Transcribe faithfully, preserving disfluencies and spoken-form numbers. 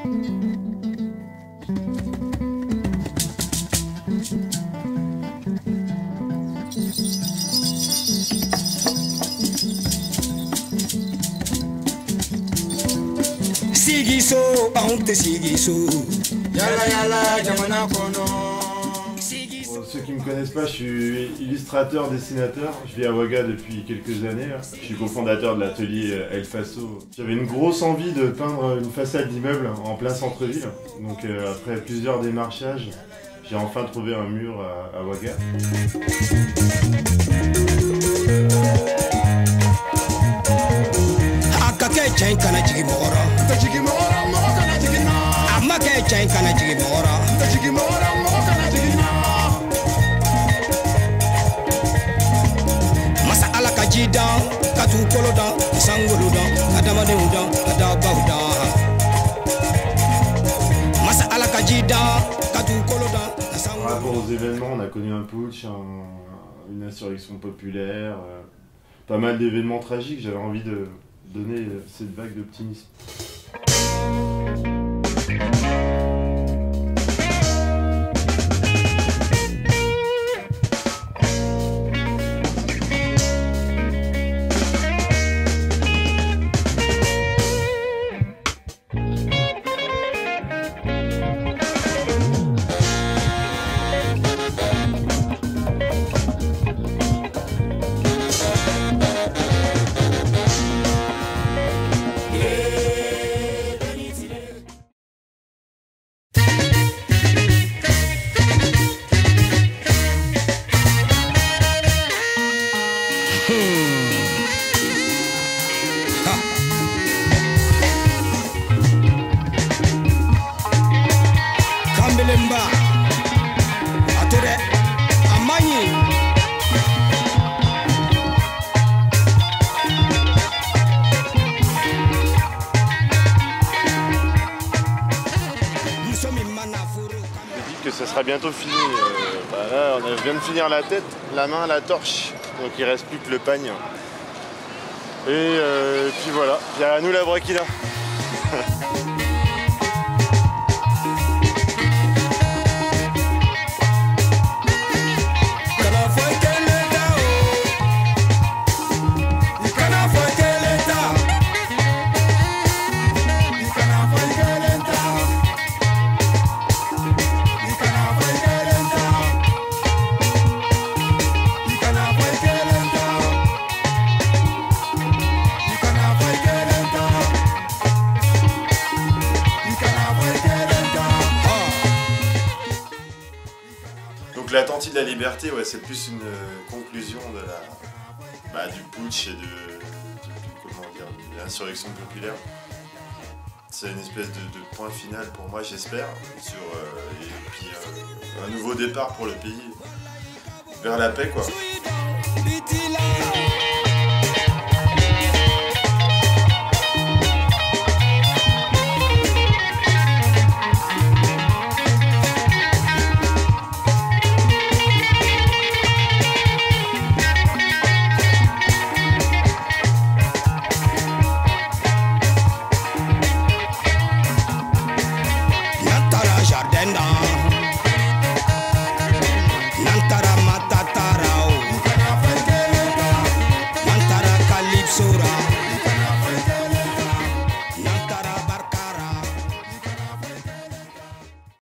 Sigiso, honte sigiso. Yala yala, jamana kono. Pour ceux qui ne me connaissent pas, je suis illustrateur, dessinateur. Je vis à Ouaga depuis quelques années. Je suis cofondateur de l'atelier El Faso. J'avais une grosse envie de peindre une façade d'immeuble en plein centre-ville. Donc euh, après plusieurs démarchages, j'ai enfin trouvé un mur à, à Ouaga. Par rapport aux événements, on a connu un putsch, un, une insurrection populaire, euh, pas mal d'événements tragiques. J'avais envie de donner cette vague d'optimisme. Que ça sera bientôt fini. Euh, bah là, on vient de finir la tête, la main, la torche, donc il reste plus que le pagne. Et, euh, et puis voilà, puis à nous la braquilla. Donc l'attentat de la liberté, ouais, c'est plus une euh, conclusion de la, bah, du putsch et de, de, de, comment dire, de l'insurrection populaire. C'est une espèce de, de point final pour moi, j'espère, sur euh, et puis euh, un nouveau départ pour le pays vers la paix, quoi.